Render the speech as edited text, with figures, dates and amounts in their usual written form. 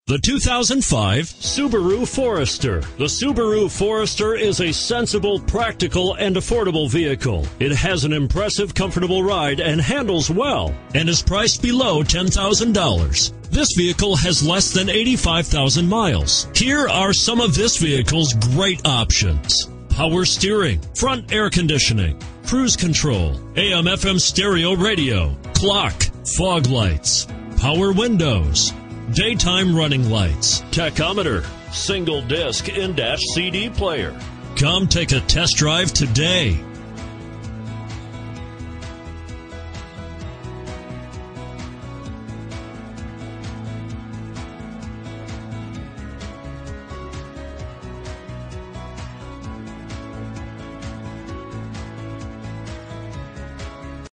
The 2005 Subaru Forester. The Subaru Forester is a sensible, practical, and affordable vehicle. It has an impressive, comfortable ride and handles well, and is priced below $10,000. This vehicle has less than 85,000 miles. Here are some of this vehicle's great options: power steering, front air conditioning, cruise control, AM/FM stereo radio, clock, fog lights, power windows, daytime running lights, tachometer, single disc in-dash CD player. Come take a test drive today.